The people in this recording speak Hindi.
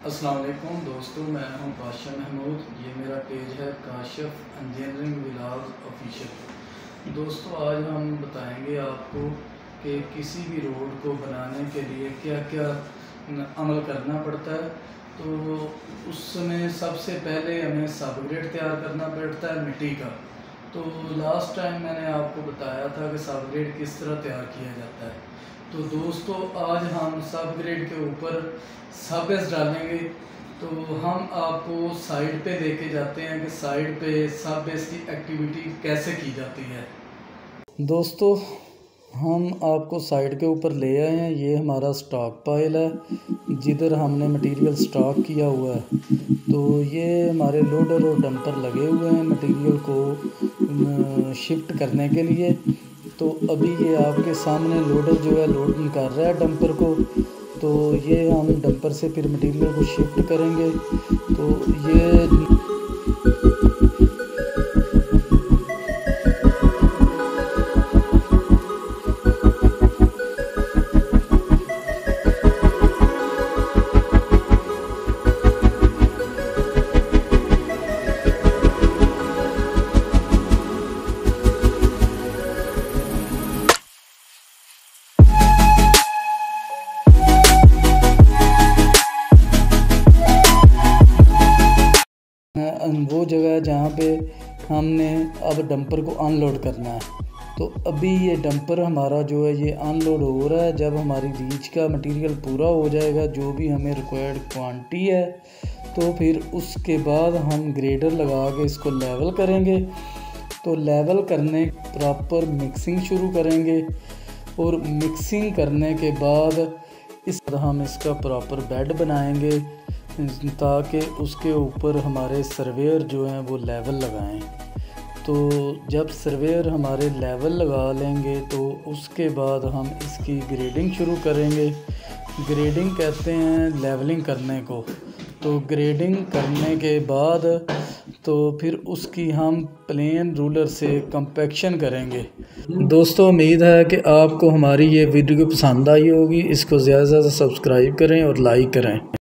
अस्सलाम वालेकुम दोस्तों, मैं हूं काशिफ महमूद। ये मेरा पेज है काशिफ इंजीनियरिंग व्लॉग ऑफिशियल। दोस्तों, आज हम बताएंगे आपको कि किसी भी रोड को बनाने के लिए क्या क्या अमल करना पड़ता है। तो उसमें सबसे पहले हमें सबग्रेड तैयार करना पड़ता है मिट्टी का। तो लास्ट टाइम मैंने आपको बताया था कि सबग्रेड किस तरह तैयार किया जाता है। तो दोस्तों, आज हम सबग्रेड के ऊपर सबेस डालेंगे। तो हम आपको साइड पे लेके जाते हैं कि साइड पे सबेस की एक्टिविटी कैसे की जाती है। दोस्तों, हम आपको साइड के ऊपर ले आए हैं। ये हमारा स्टॉक पाइल है जिधर हमने मटेरियल स्टॉक किया हुआ है। तो ये हमारे लोडर और डंपर लगे हुए हैं मटेरियल को शिफ्ट करने के लिए। तो अभी ये आपके सामने लोडर जो है लोड कर रहा है डंपर को। तो ये हम डंपर से फिर मटेरियल को शिफ्ट करेंगे। तो ये वो जगह है जहाँ पे हमने अब डंपर को अनलोड करना है। तो अभी ये डंपर हमारा जो है ये अनलोड हो रहा है। जब हमारी रीच का मटेरियल पूरा हो जाएगा, जो भी हमें रिक्वायर्ड क्वांटिटी है, तो फिर उसके बाद हम ग्रेडर लगा के इसको लेवल करेंगे। तो लेवल करने प्रॉपर मिक्सिंग शुरू करेंगे और मिक्सिंग करने के बाद हम इसका प्रॉपर बेड बनाएंगे ताकि उसके ऊपर हमारे सर्वेयर जो हैं वो लेवल लगाएं। तो जब सर्वेयर हमारे लेवल लगा लेंगे तो उसके बाद हम इसकी ग्रेडिंग शुरू करेंगे। ग्रेडिंग कहते हैं लेवलिंग करने को। तो ग्रेडिंग करने के बाद तो फिर उसकी हम प्लेन रूलर से कंपैक्शन करेंगे। दोस्तों, उम्मीद है कि आपको हमारी ये वीडियो पसंद आई होगी। इसको ज़्यादा से ज़्यादा सब्सक्राइब करें और लाइक करें।